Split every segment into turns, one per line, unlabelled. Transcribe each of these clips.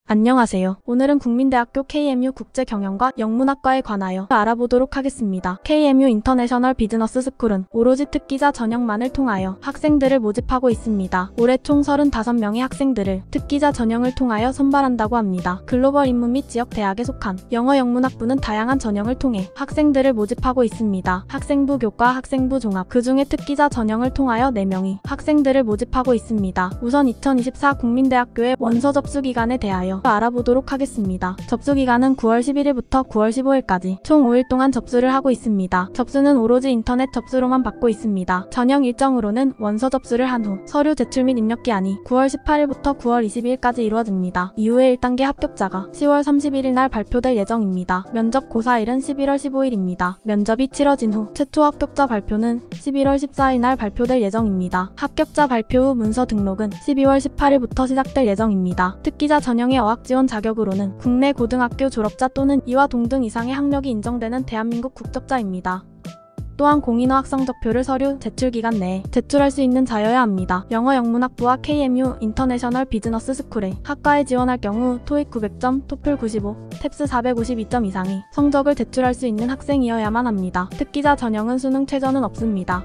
안녕하세요. 오늘은 국민대학교 KMU 국제경영과 영문학과에 관하여 알아보도록 하겠습니다. KMU 인터내셔널 비즈너스 스쿨은 오로지 특기자 전형만을 통하여 학생들을 모집하고 있습니다. 올해 총 35명의 학생들을 특기자 전형을 통하여 선발한다고 합니다. 글로벌 인무 및 지역 대학에 속한 영어 영문학부는 다양한 전형을 통해 학생들을 모집하고 있습니다. 학생부 교과, 학생부 종합, 그중에 특기자 전형을 통하여 4명이 학생들을 모집하고 있습니다. 우선 2024 국민대학교의 원서 접수 기간에 대하여 알아보도록 하겠습니다. 접수 기간은 9월 11일부터 9월 15일까지 총 5일 동안 접수를 하고 있습니다. 접수는 오로지 인터넷 접수로만 받고 있습니다. 전형 일정으로는 원서 접수를 한 후 서류 제출 및 입력 기한이 9월 18일부터 9월 22일까지 이루어집니다. 이후에 1단계 합격자가 10월 31일 날 발표될 예정입니다. 면접 고사일은 11월 15일입니다. 면접이 치러진 후 최초 합격자 발표는 11월 14일 날 발표될 예정입니다. 합격자 발표 후 문서 등록은 12월 18일부터 시작될 예정입니다. 특기자 전형의 어학 지원 자격으로는 국내 고등학교 졸업자 또는 이와 동등 이상의 학력이 인정되는 대한민국 국적자입니다. 또한 공인어학 성적표를 서류 제출 기간 내에 제출할 수 있는 자여야 합니다. 영어 영문학부와 KMU 인터내셔널 비즈너스 스쿨에 학과에 지원할 경우 토익 900점, 토플 95, 탭스 452점 이상의 성적을 제출할 수 있는 학생이어야만 합니다. 특기자 전형은 수능 최저는 없습니다.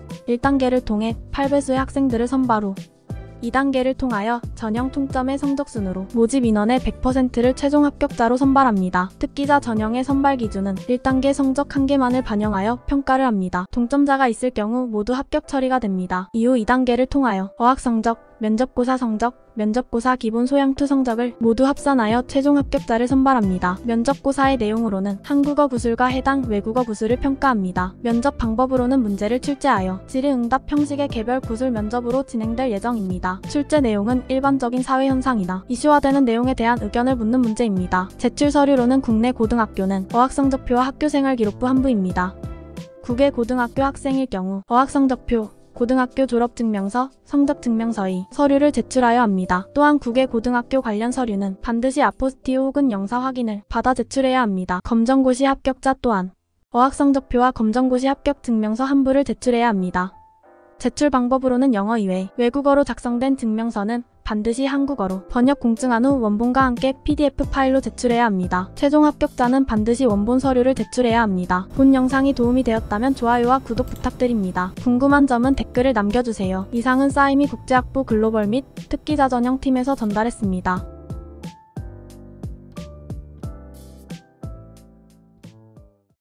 1단계를 통해 8배수의 학생들을 선발 후 2단계를 통하여 전형 총점의 성적순으로 모집 인원의 100%를 최종 합격자로 선발합니다. 특기자 전형의 선발 기준은 1단계 성적 1개만을 반영하여 평가를 합니다. 동점자가 있을 경우 모두 합격 처리가 됩니다. 이후 2단계를 통하여 어학 성적, 면접고사 성적, 면접고사 기본 소양2 성적을 모두 합산하여 최종 합격자를 선발합니다. 면접고사의 내용으로는 한국어 구술과 해당 외국어 구술을 평가합니다. 면접 방법으로는 문제를 출제하여 질의응답 형식의 개별 구술 면접으로 진행될 예정입니다. 출제 내용은 일반적인 사회 현상이나 이슈화되는 내용에 대한 의견을 묻는 문제입니다. 제출 서류로는 국내 고등학교는 어학성적표와 학교생활기록부 한부입니다. 국외 고등학교 학생일 경우 어학성적표, 고등학교 졸업증명서, 성적증명서의 서류를 제출하여 합니다. 또한 국외 고등학교 관련 서류는 반드시 아포스티오 혹은 영사 확인을 받아 제출해야 합니다. 검정고시 합격자 또한 어학성적표와 검정고시 합격증명서 한부를 제출해야 합니다. 제출 방법으로는 영어 이외 외국어로 작성된 증명서는 반드시 한국어로 번역 공증한 후 원본과 함께 PDF 파일로 제출해야 합니다. 최종 합격자는 반드시 원본 서류를 제출해야 합니다. 본 영상이 도움이 되었다면 좋아요와 구독 부탁드립니다. 궁금한 점은 댓글을 남겨주세요. 이상은 싸이미 국제학부 글로벌 및 특기자 전형 팀에서 전달했습니다.